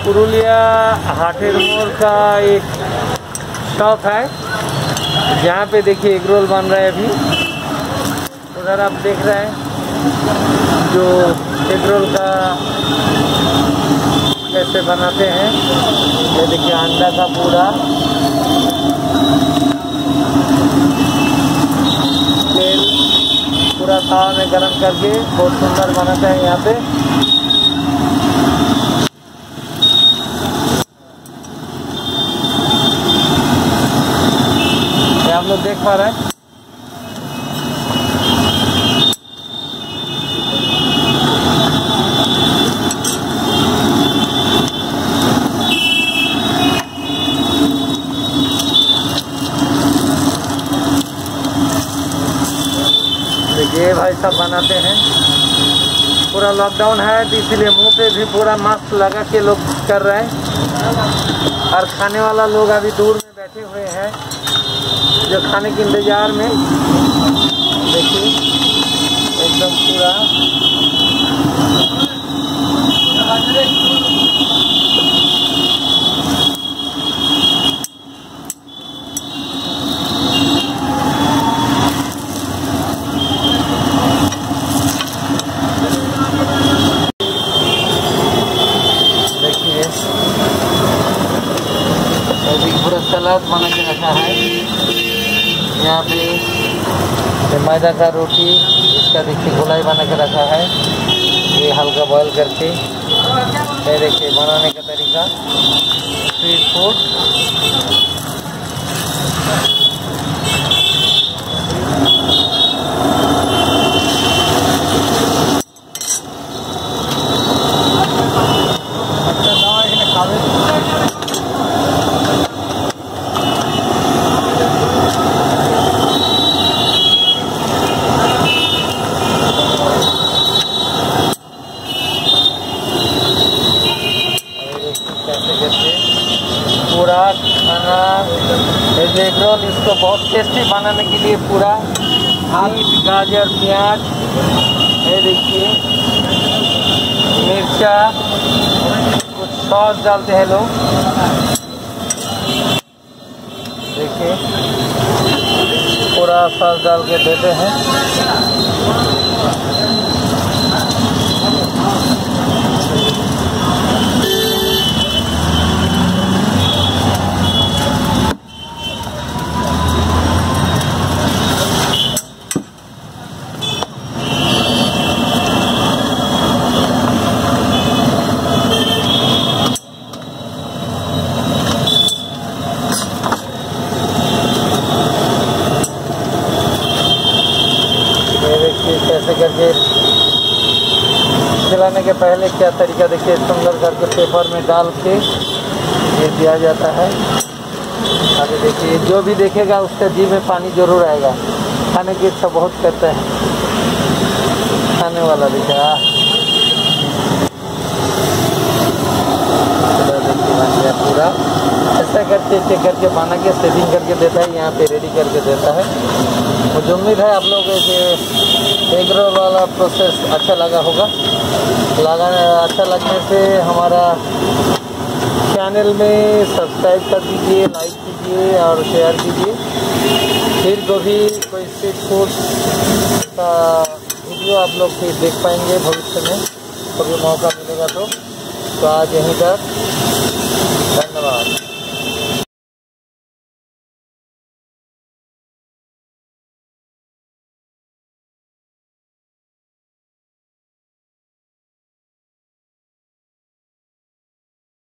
पुरुलिया हाटेर मोड़ का एक शॉप है जहाँ पे देखिए एग रोल बन रहा है अभी। उधर आप देख रहे हैं जो एग रोल का कैसे बनाते हैं। ये देखिए अंडा का पूरा तेल पूरा तावा में गरम करके बहुत सुंदर बनाते हैं यहाँ पे। आप लोग देख पा रहे हैं। देखिए भाई साहब बनाते हैं। पूरा लॉकडाउन है तो इसलिए मुंह पे भी पूरा मास्क लगा के लोग कर रहे हैं। और खाने वाला लोग अभी दूर में बैठे हुए हैं जो खाने के इंतजार में। देखिए एकदम पूरा देखिए अभी पूरा सलाद बना के रखा है। यहाँ पे मैदा का रोटी इसका देखिए गोलाई बना के रखा है। ये हल्का बॉईल करके ये देखिए बनाने का तरीका स्ट्रीट फूड। पूरा खाना एग रोल इसको बहुत टेस्टी बनाने के लिए पूरा बीट गाजर प्याज ये देखिए मिर्चा कुछ सॉस डालते हैं लोग। देखिए पूरा सॉस डाल के देते हैं। कैसे करके खिलाने के पहले क्या तरीका देखिए सुंदर करके पेपर में डाल के ये दिया जाता है। अभी देखिए जो भी देखेगा उसके जी में पानी जरूर आएगा। खाने की इच्छा बहुत करता है खाने वाला। देखिए पूरा ऐसा करके चेक करके बना के सेटिंग करके देता है। यहाँ पे रेडी करके देता है। मुझे उम्मीद है आप लोगों को एग रोल वाला प्रोसेस अच्छा लगा होगा। अच्छा लगने से हमारा चैनल में सब्सक्राइब कर दीजिए, लाइक कीजिए और शेयर कीजिए। फिर कभी कोई स्ट्रीट फूड का वीडियो आप लोग फिर देख पाएंगे भविष्य में कभी मौका मिलेगा तो आज यहीं तक। धन्यवाद।